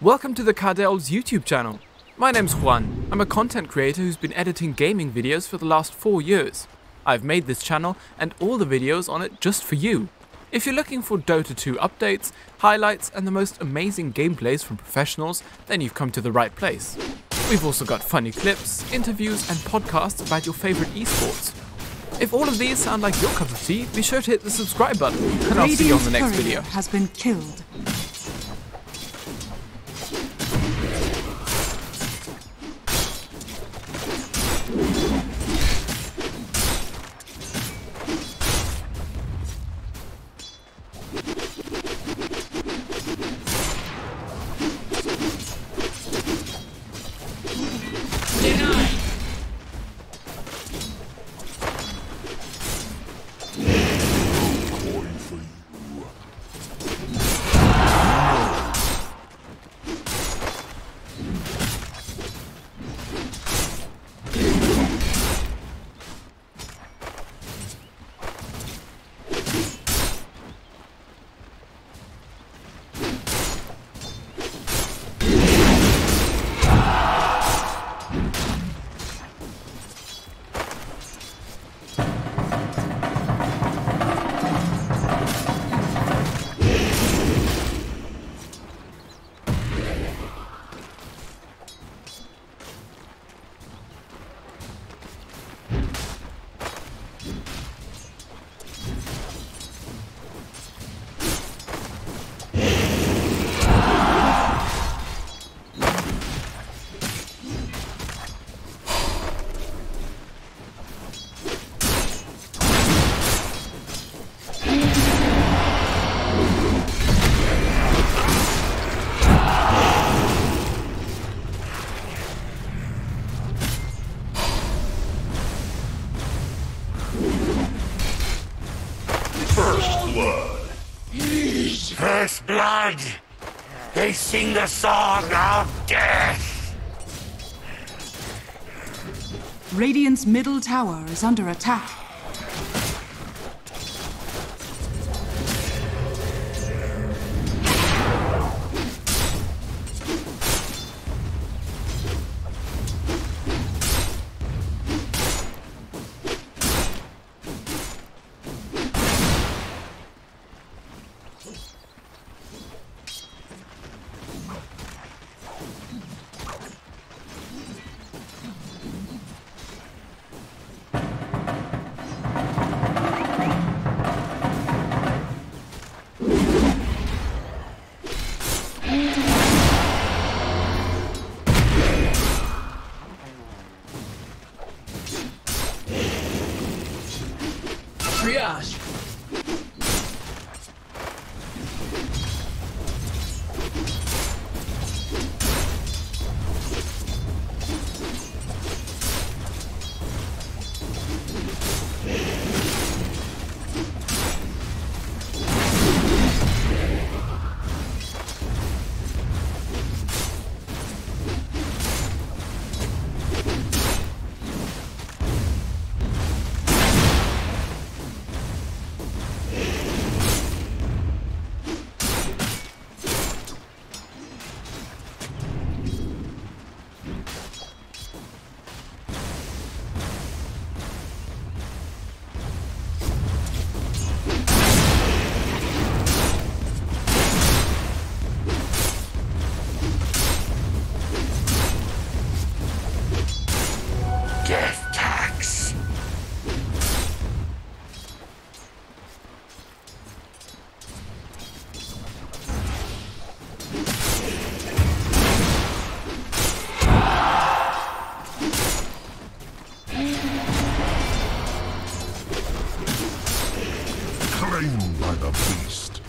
Welcome to the Cardel's YouTube channel. My name's Juan. I'm a content creator who's been editing gaming videos for the last 4 years. I've made this channel and all the videos on it just for you. If you're looking for Dota 2 updates, highlights and the most amazing gameplays from professionals, then you've come to the right place. We've also got funny clips, interviews and podcasts about your favorite esports. If all of these sound like your cup of tea, be sure to hit the subscribe button and I'll see you on the next video. Has been killed. First blood! They sing the song of death! Radiant's middle tower is under attack. Cuirass. Death tax! Claimed by the beast.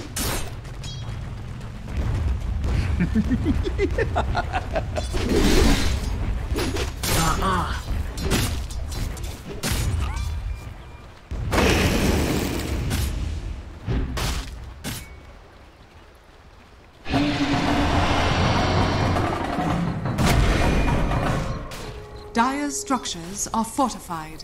Dire's structures are fortified.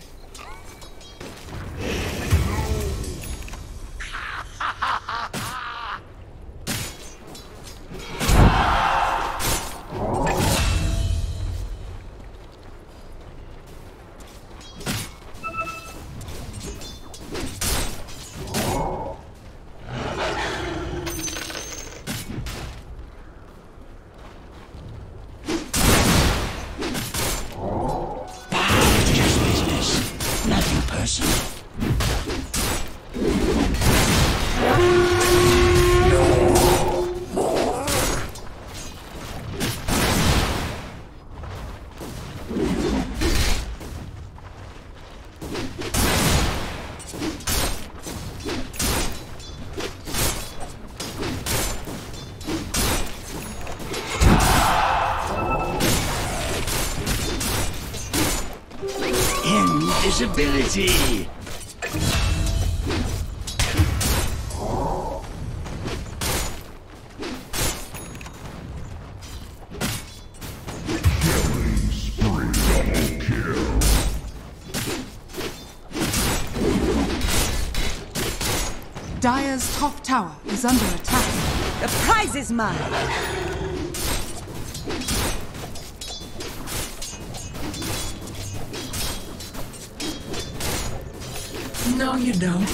Invisibility! Killing spree. Double kill. Dire's top tower is under attack. The prize is mine! No, you don't.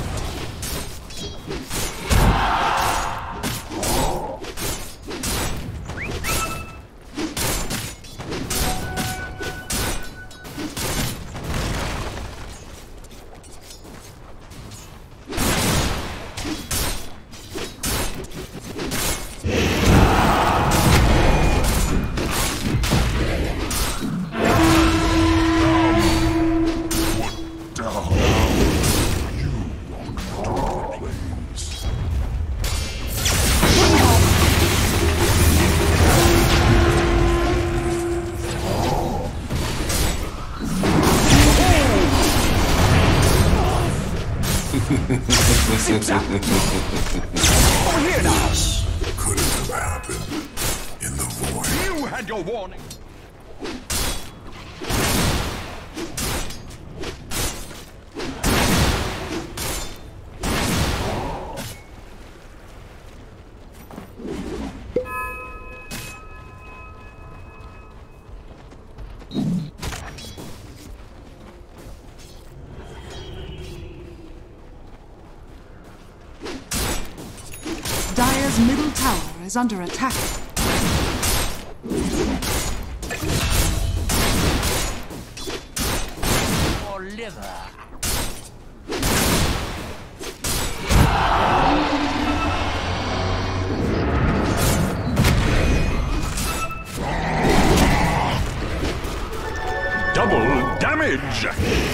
Over here now! Couldn't have happened in the void. You had your warning! Dire's middle tower is under attack. Or liver. Double damage!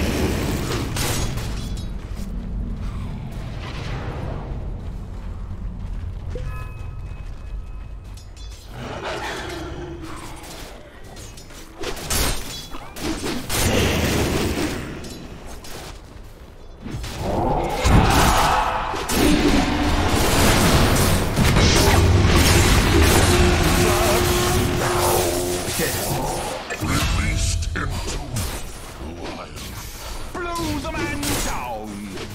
Released into the wild. Blew the man down!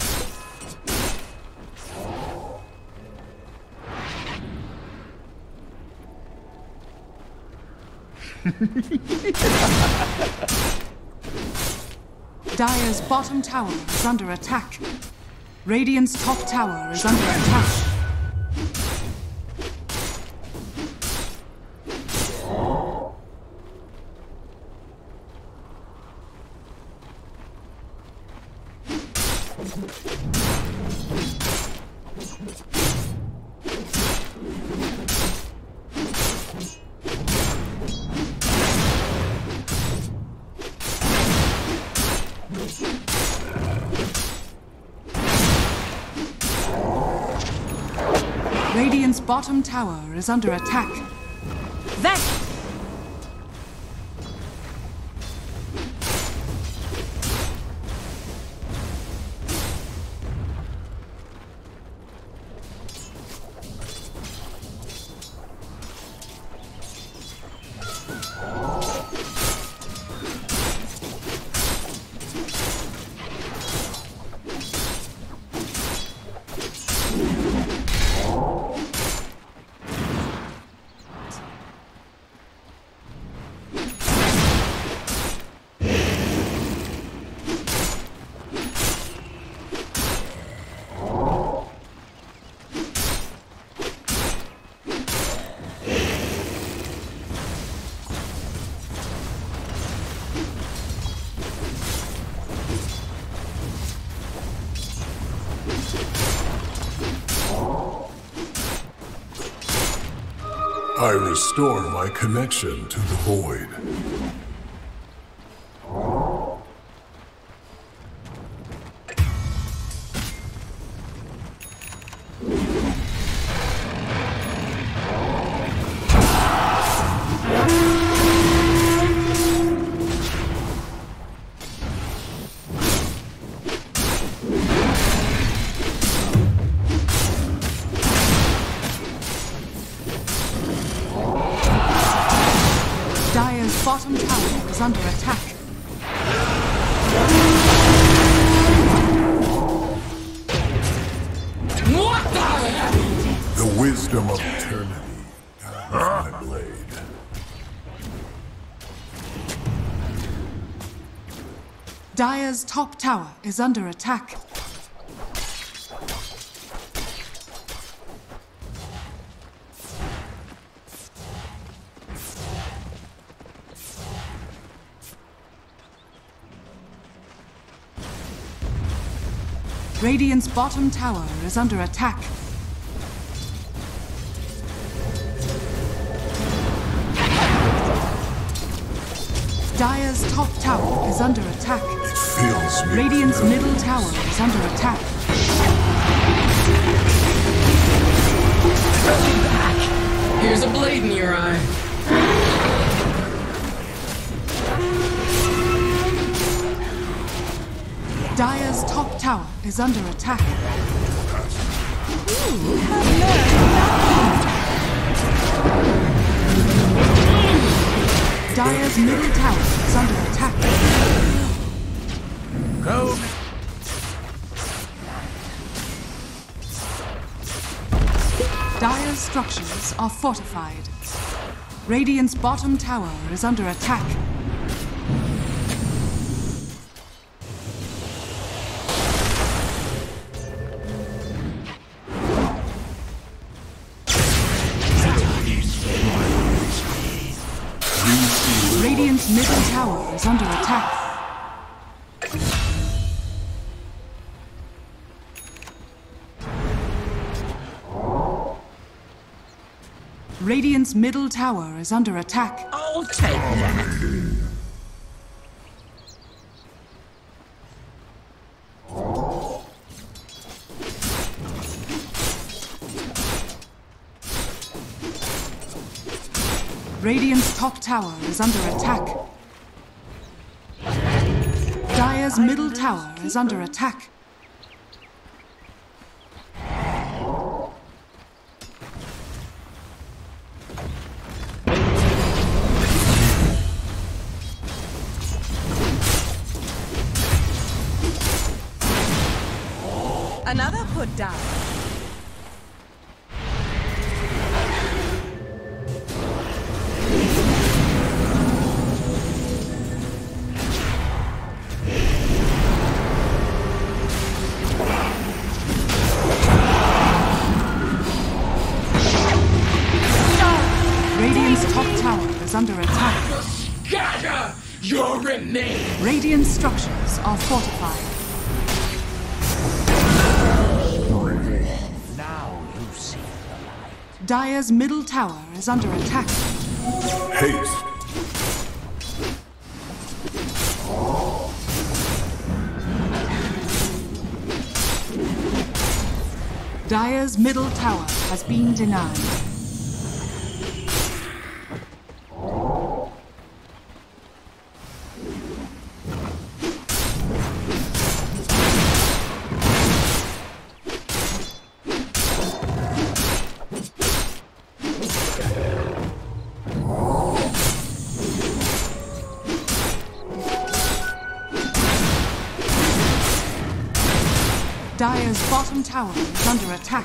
Dire's bottom tower is under attack. Radiant's top tower is under attack. Radiant's bottom tower is under attack. That I restore my connection to the void. bottom tower is under attack. What the hell? The wisdom of eternity guides my blade. Dire's top tower is under attack. Radiant's bottom tower is under attack. Dire's top tower is under attack. It fills me. Radiant's middle tower is under attack. Here's a blade in your eye. Dire's top tower is under attack. Dire's middle tower is under attack. Go. Dire's structures are fortified. Radiant's bottom tower is under attack. Radiant's middle tower is under attack. Radiant's middle tower is under attack. I'll take that. Radiant's top tower is under attack. Dire's middle tower is under attack. Another put down. Radiant's top tower is under attack. Scatter your remains. Radiant structures are fortified. Now you see the light. Dire's middle tower is under attack. Haste. Dire's middle tower has been denied. Dire's bottom tower is under attack.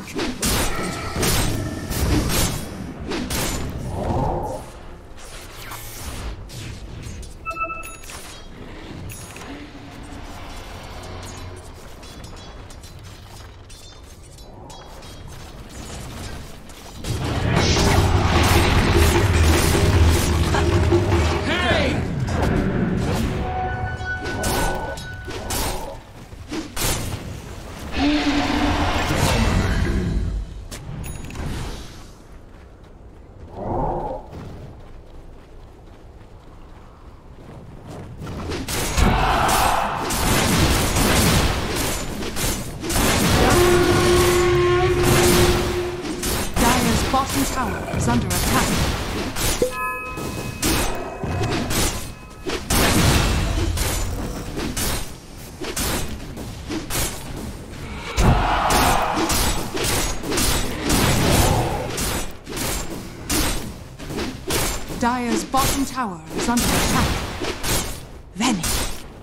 Bottom tower is under attack. Dire's bottom tower is under attack. Vanish.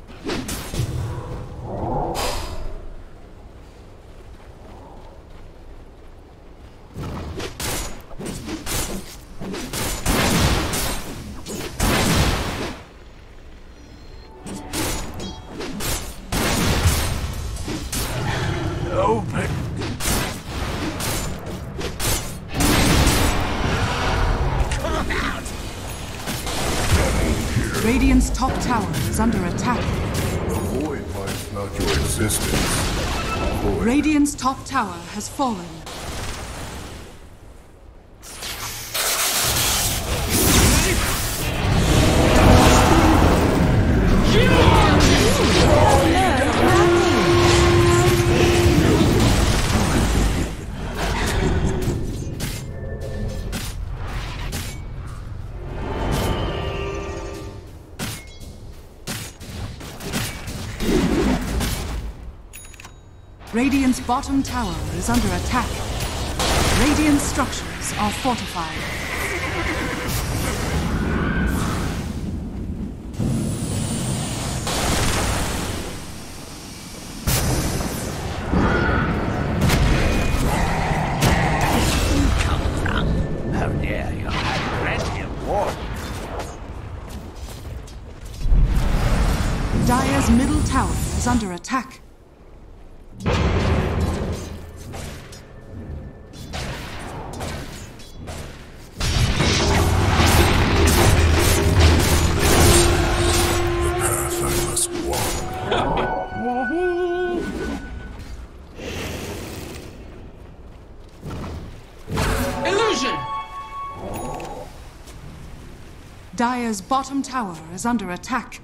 Open. Radiant's top tower is under attack. The void minds not your existence. Void. Radiant's top tower has fallen. Radiant's bottom tower is under attack. Radiant structures are fortified. How dare you have plenty of water. Dire's middle tower is under attack. Illusion! Dire's bottom tower is under attack.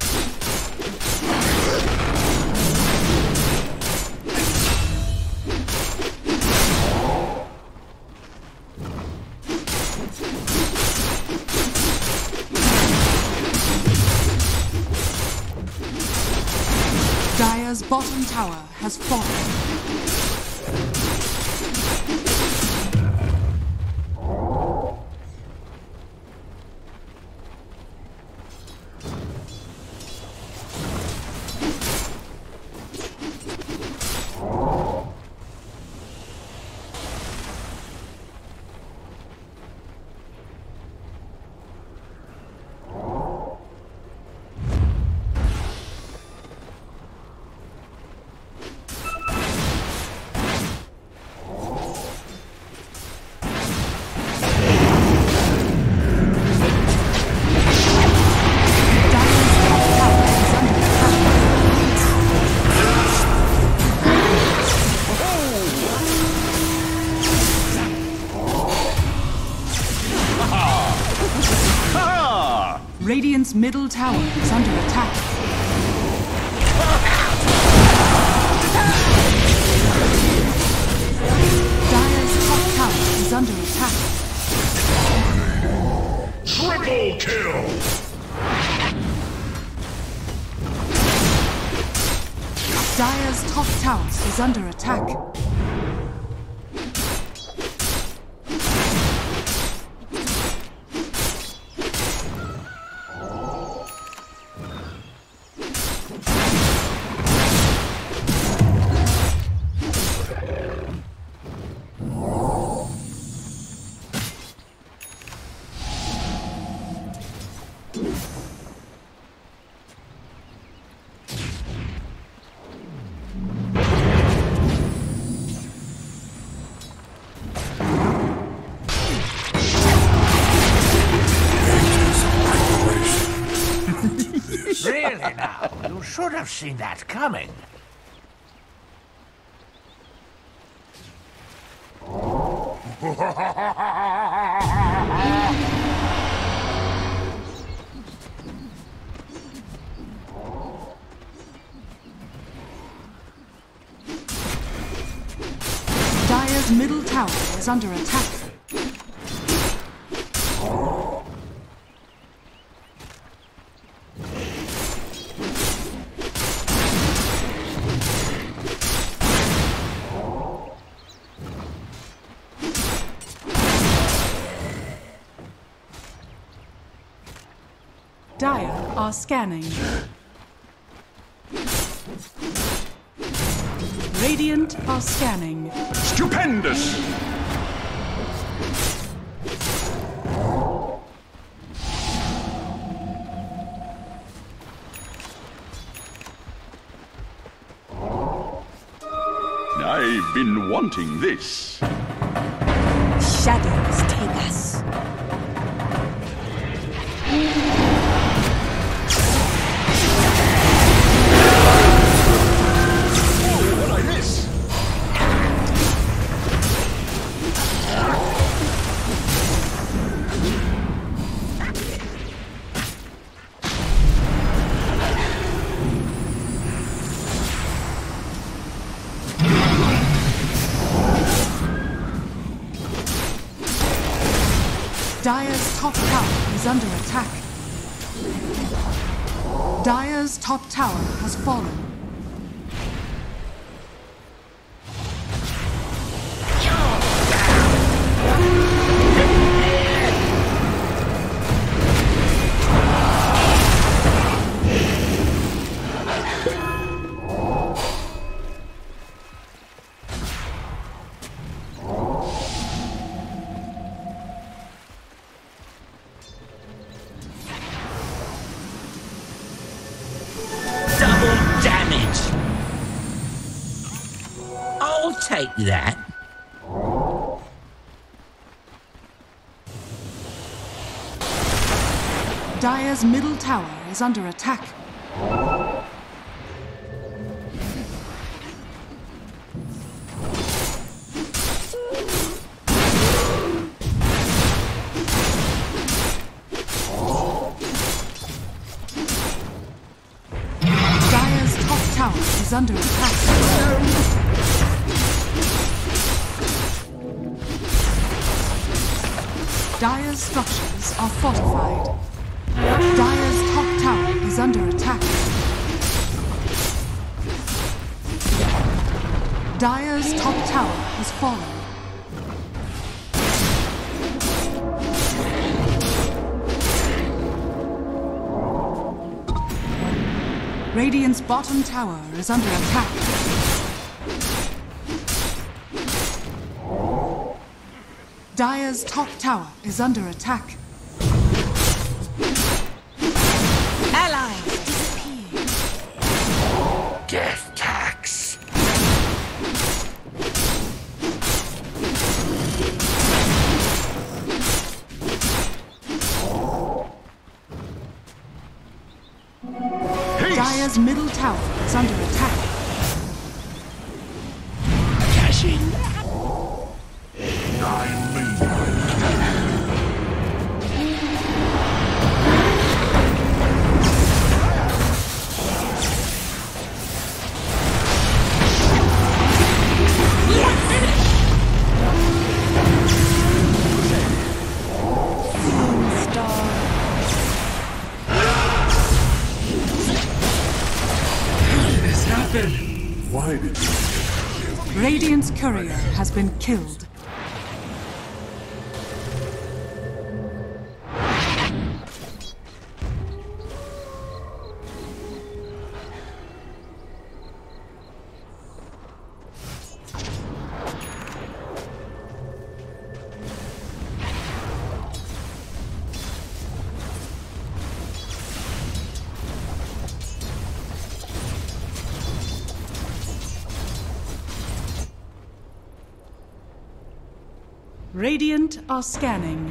Dire's bottom tower has fallen. Radiant's middle tower is under attack. Dire's top tower is under attack. Triple kill! Dire's top tower is under attack. Really now, you should have seen that coming. Dire's middle tower is under attack. Dire are scanning. Radiant are scanning. Stupendous! I've been wanting this. Shadows take us. What I miss? Dire's top tower is under attack. Dire's top tower has fallen. I'll take that. Dire's middle tower is under attack. Dire's top tower is under attack. Dire's structures are fortified. Dire's top tower is under attack. Dire's top tower has fallen. Radiant's bottom tower is under attack. Dire's top tower is under attack. Allies disappear. Death tax. Dire's middle tower is under attack. Cashing. Why did you? Radiant's courier has been killed. Radiant are scanning.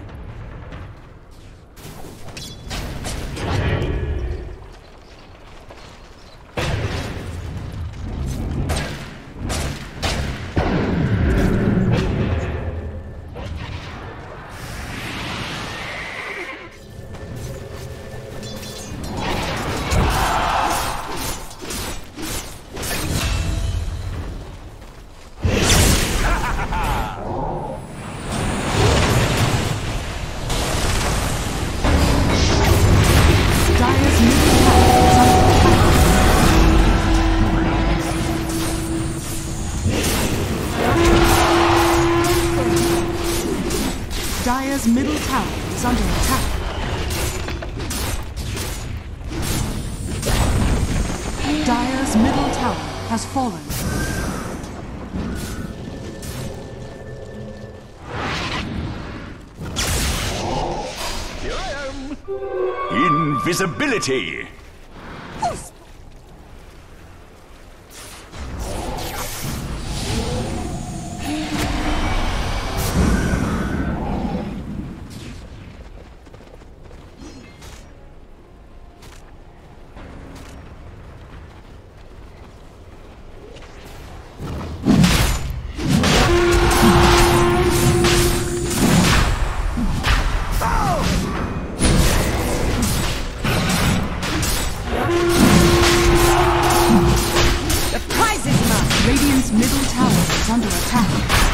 Dire's middle tower is under attack. Dire's middle tower has fallen. Here I am. Invisibility. Radiant's middle tower is under attack.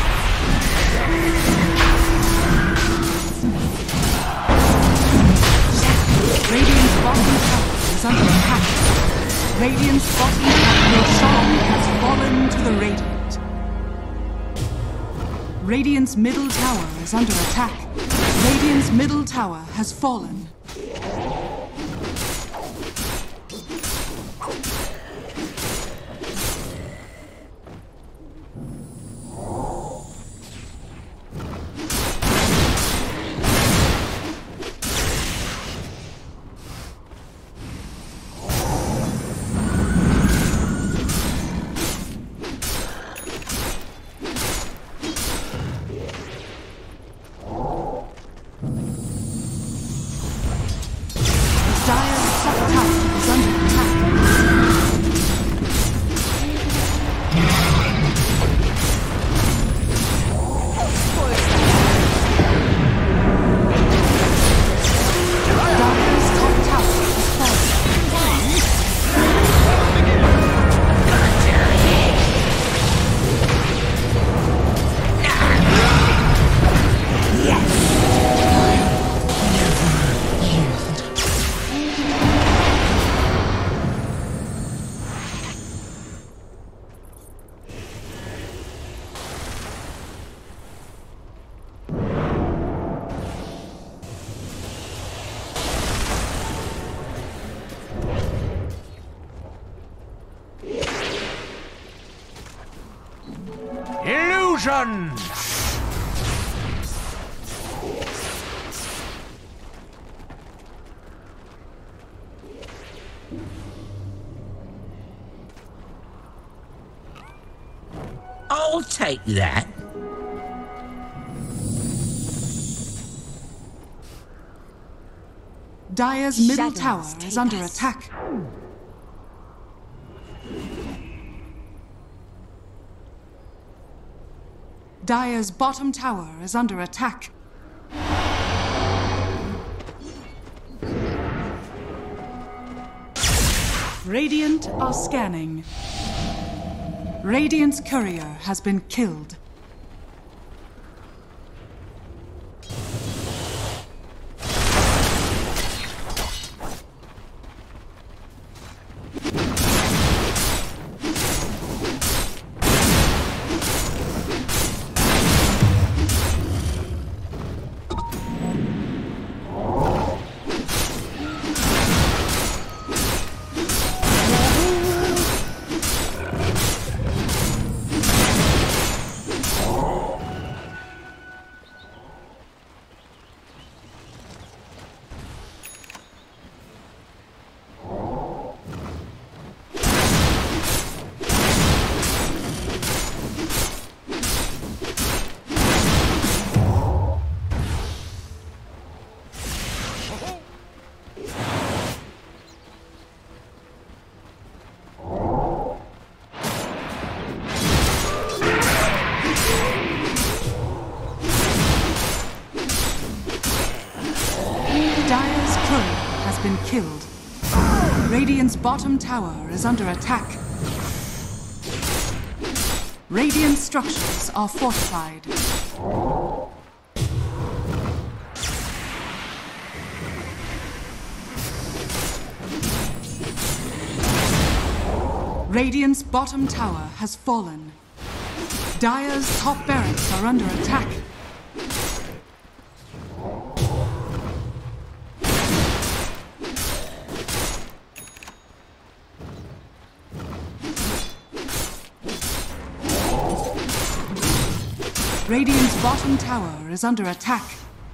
Radiant's bottom tower is under attack. Radiant's bottom tower, Sean, has fallen to the Radiant. Radiant's middle tower is under attack. Radiant's middle tower has fallen. Illusion! I'll take that. Dire's middle Shadows tower take is under us. attack. Dire's bottom tower is under attack. Radiant are scanning. Radiant's courier has been killed. Dire's courier has been killed. Radiant's bottom tower is under attack. Radiant structures are fortified. Radiant's bottom tower has fallen. Dire's top barracks are under attack. Radiant's bottom tower is under attack.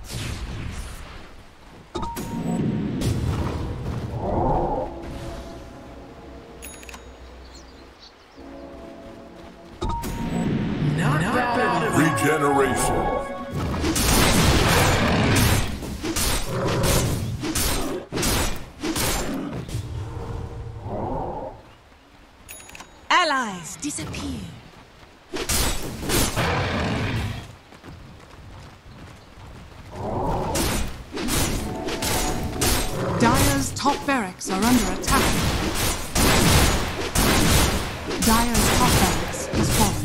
Regeneration. Allies disappear. Dire's top barracks are under attack. Dire's top barracks has fallen.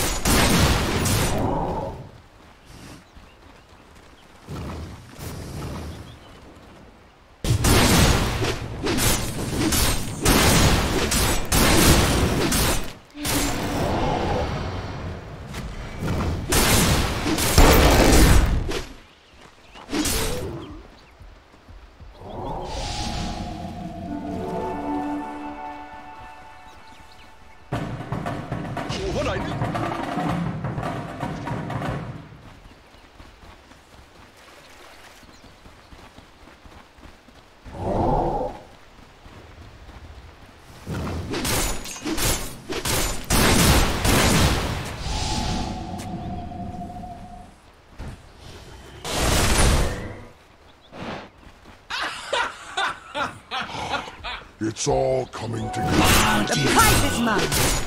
What I do? It's all coming together. The prize is mine.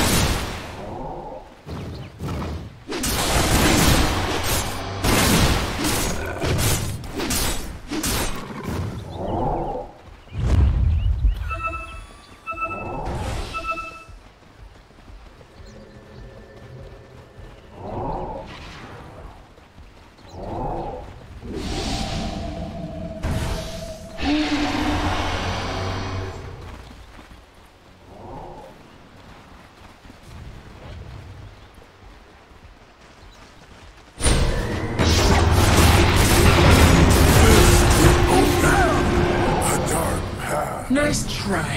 Nice try.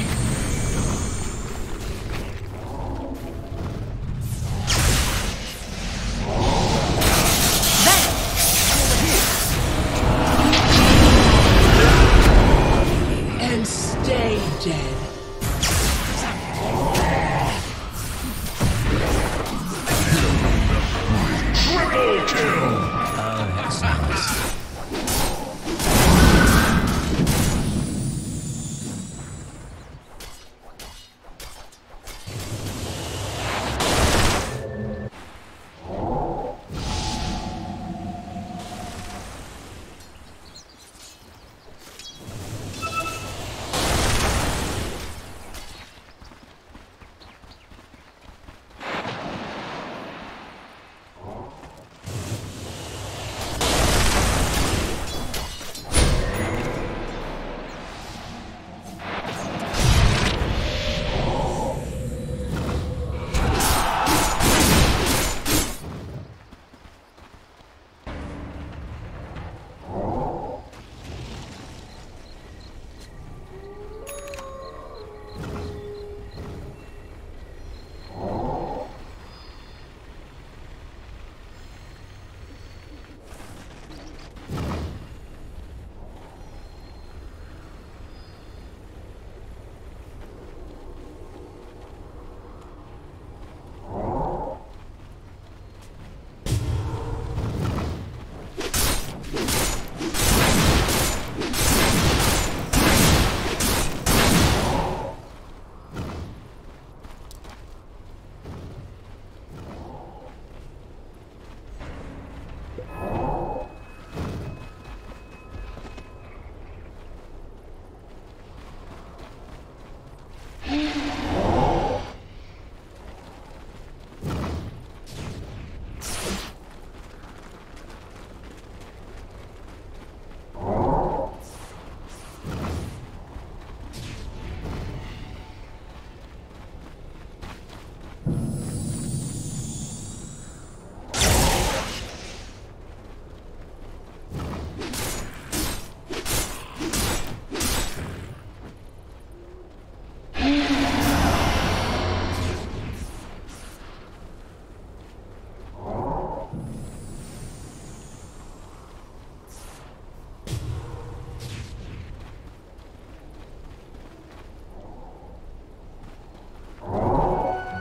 And stay dead. Triple kill! Oh, that's nice.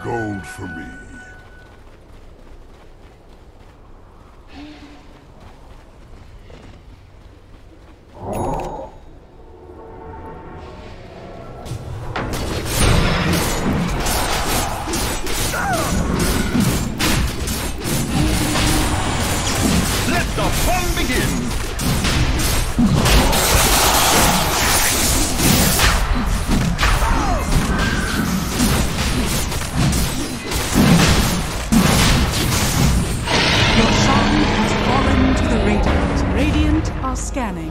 gold for me. Let the fun begin! Your song has fallen to the Radiant. Radiant are scanning.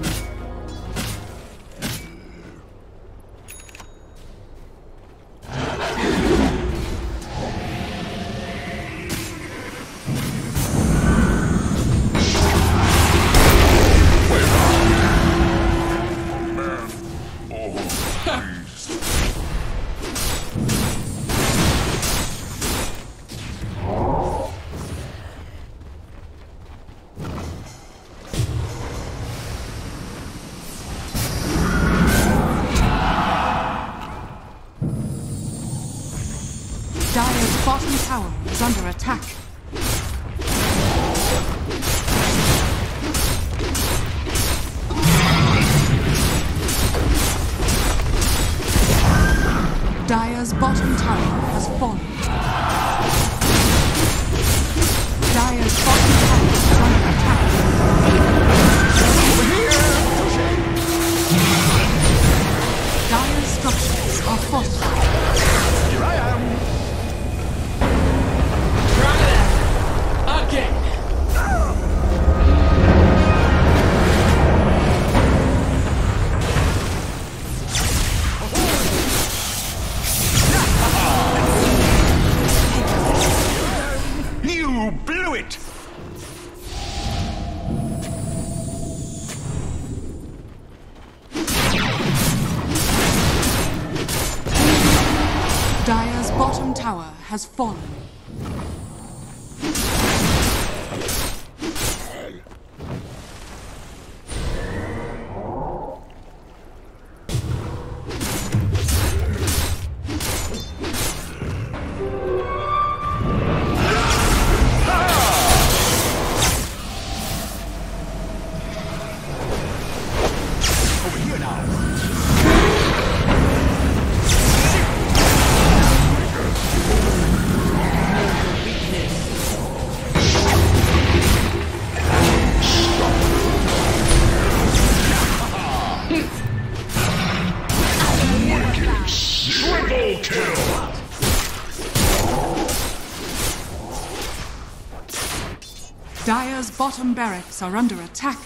Dire's bottom tower is under attack. Dire's bottom tower has fallen. Dire's bottom tower is under attack. Dire's structures are fortified. Here I am! Try that! Again! You blew it! Dire's bottom tower has fallen. Over here now! Triple kill! Dire's bottom barracks are under attack.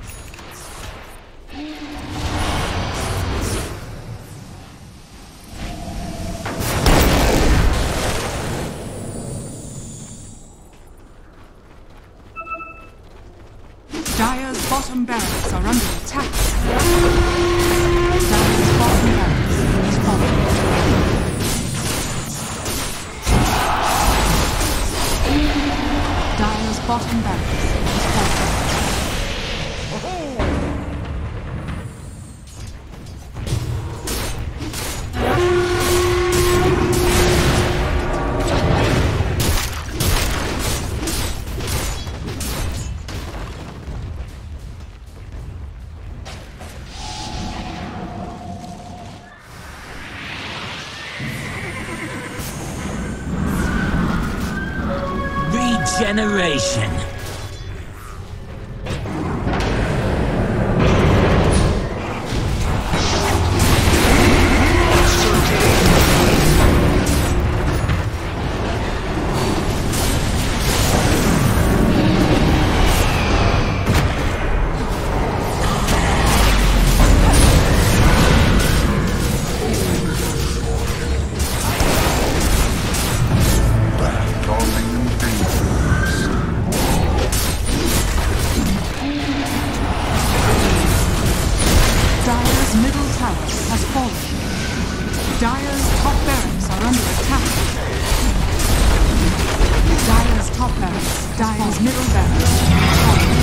Dire's bottom barracks are under attack. Dire's bottom barracks is falling. Dire's bottom barracks is falling. Regeneration. Dire's middle tower has fallen. Dire's top barracks are under attack. Dire's top barracks, Dire's middle barracks has fallen.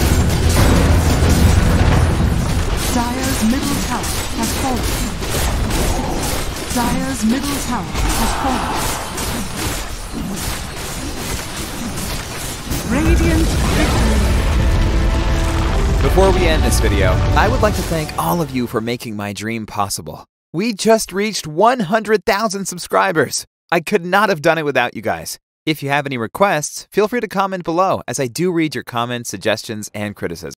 Dire's middle tower has fallen. Dire's middle tower has fallen. Radiant victory. Before we end this video, I would like to thank all of you for making my dream possible. We just reached 100,000 subscribers. I could not have done it without you guys. If you have any requests, feel free to comment below, as I do read your comments, suggestions, and criticism.